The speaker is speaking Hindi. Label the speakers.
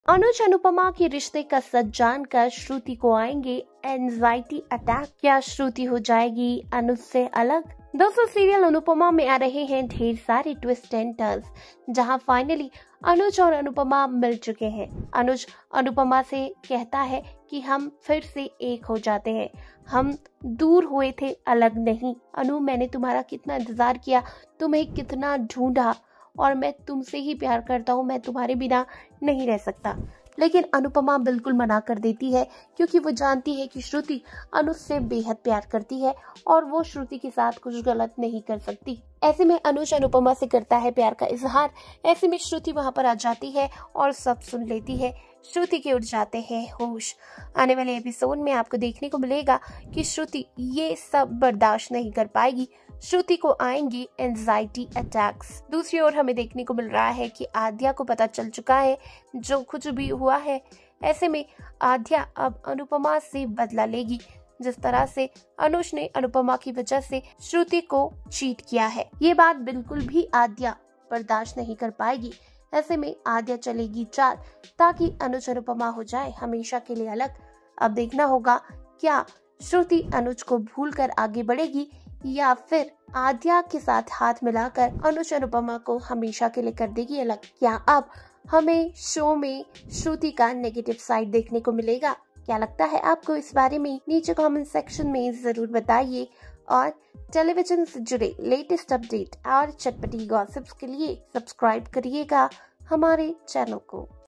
Speaker 1: अनुज अनुपमा के रिश्ते का सच जानकर श्रुति को आएंगे एंजाइटी अटैक। क्या श्रुति हो जाएगी अनुज से अलग? दोस्तों, सीरियल अनुपमा में आ रहे हैं ढेर सारे ट्विस्ट एंड टर्न्स, जहां फाइनली अनुज और अनुपमा मिल चुके हैं। अनुज अनुपमा से कहता है कि हम फिर से एक हो जाते हैं, हम दूर हुए थे, अलग नहीं। अनु, मैंने तुम्हारा कितना इंतजार किया, तुम्हें कितना ढूंढा, और मैं तुमसे ही प्यार करता हूँ, मैं तुम्हारे बिना नहीं रह सकता। लेकिन अनुपमा बिल्कुल मना कर देती है, क्योंकि वो जानती है कि श्रुति अनुज से बेहद प्यार करती है और वो श्रुति के साथ कुछ गलत नहीं कर सकती। ऐसे में अनुज अनुपमा से करता है प्यार का इजहार। ऐसे में श्रुति वहां पर आ जाती है और सब सुन लेती है। श्रुति के उड़ जाते हैं होश। आने वाले एपिसोड में आपको देखने को मिलेगा कि श्रुति ये सब बर्दाश्त नहीं कर पाएगी। श्रुति को आएंगी एंजाइटी अटैक्स। दूसरी ओर हमें देखने को मिल रहा है कि आद्या को पता चल चुका है जो कुछ भी हुआ है। ऐसे में आद्या अब अनुपमा से बदला लेगी, जिस तरह से अनुज ने अनुपमा की वजह से श्रुति को चीट किया है। ये बात बिल्कुल भी आद्या बर्दाश्त नहीं कर पाएगी। ऐसे में आद्या चलेगी चाल, ताकि अनुज अनुपमा हो जाए हमेशा के लिए अलग। अब देखना होगा क्या श्रुति अनुज को भूलकर आगे बढ़ेगी या फिर आद्या के साथ हाथ मिलाकर अनुज अनुपमा को हमेशा के लिए कर देगी अलग। क्या अब हमें शो में श्रुति का नेगेटिव साइड देखने को मिलेगा? क्या लगता है आपको इस बारे में? नीचे कमेंट सेक्शन में जरूर बताइए। और टेलीविजन से जुड़े लेटेस्ट अपडेट और चटपटी गॉसिप्स के लिए सब्सक्राइब करिएगा हमारे चैनल को।